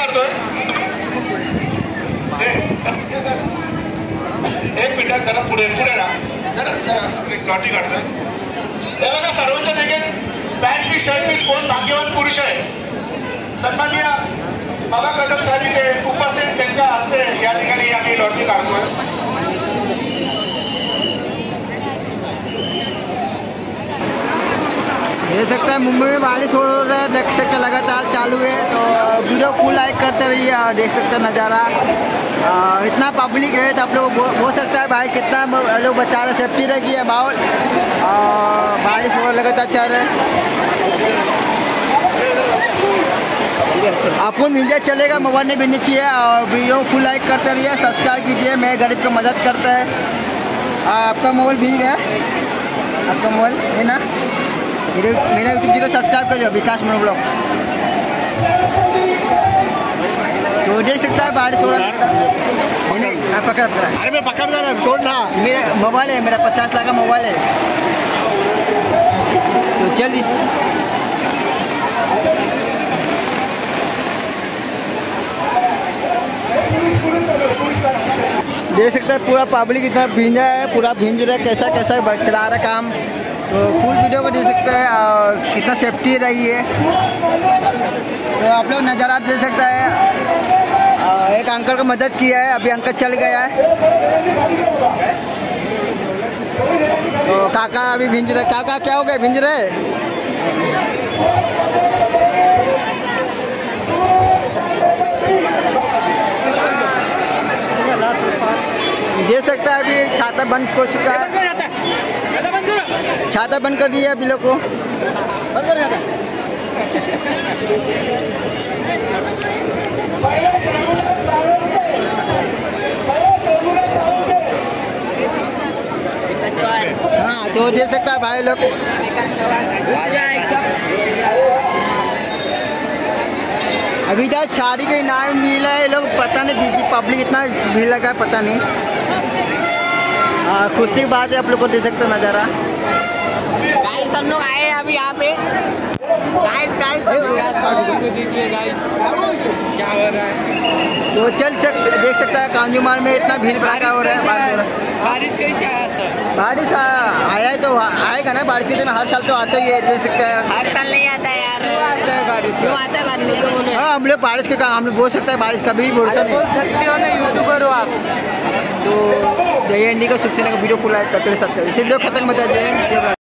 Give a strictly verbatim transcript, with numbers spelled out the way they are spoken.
काढतोय. एक मिनिट जरा पुढे पुढे राहा जरा जरा एक लॉटरी काढतोय. हे बघा सर्वांच्या देखील पॅन्ट पीस शर्ट पीस कोण भाग्यवान पुरुष आहे. सन्माननीय बाबा कदम साहेब इथे उपस्थित त्यांच्या हस्ते या ठिकाणी आम्ही लॉटरी काढतोय. देख सकते हैं मुंबई में बारिश हो रहा है, देख सकते लगातार चालू है. तो वीडियो फुल लाइक करते रहिए और देख सकते हैं नज़ारा. इतना पब्लिक है तो आप लोग हो सकता है भाई कितना लोग बचा रहे, सेफ्टी रखी है माहौल. बारिश हो लगातार चल रहा है. आपको मीडिया चलेगा, मोबाइल नहीं भेजनी चाहिए. और वीडियो फुल लाइक करते रहिए, सब्सक्राइब कीजिए. मैं गरीब को मदद करता है. आपका मोबाइल भीग गया, आपका मोबाइल है ना. मेरे मेरा यूट्यूब चैनल सब्सक्राइब कर दो, विकास मोनो ब्लॉग. तो देख सकता है बारिश हो रहा है. नहीं पकड़ पकड़ा. अरे मैं पकड़ रहा हूँ, छोड़ रहा. मेरा मोबाइल है, मेरा पचास लाख का मोबाइल है. तो चल इस देख सकते हैं पूरा पब्लिक इतना भींजा है, पूरा भींज रहा है. कैसा कैसा चला रहा है काम. तो फुल वीडियो को देख सकते हैं और कितना सेफ्टी रही है. तो आप लोग नज़ारा देख सकते हैं. एक अंकल को मदद किया है, अभी अंकल चल गया है. तो काका अभी भिंज रहे. काका क्या हो गए, भिंज रहे. देख सकता है अभी छाता बंद हो चुका है. छाता बंद कर दिया अभी लोग को. हाँ तो देख सकता है भाई लोग. अभी तक शादी का इनाम मिला है. लोग पता नहीं बिजी पब्लिक इतना भीड़ लगा है, पता नहीं. खुशी की बात है, आप लोग को देख सकते हो नज़ारा. गाइस हम लोग आए अभी यहाँ पे. गाइस गाइस क्या हो रहा है. तो चल सक देख सकता है कांजूमार में इतना भीड़ भड़का हो रहा है. बारिश कैसे आया सर. बारिश आया है तो आएगा ना. बारिश के दिन हर साल तो आता ही है, देख सकता है. हर साल नहीं आता है यार. आता है बारिश, क्यों आता है बारिश तो बोलो. हाँ हम लोग बारिश के काम हम लोग बोल सकते हैं. बारिश कभी भी बोल सकते हो ना, यूट्यूबर हो आप. तो जय हिंदी का शुभ सेना का वीडियो फुल लाइक करते हुए सब्सक्राइब. इसी वीडियो खत्म होता है. जय हिंद.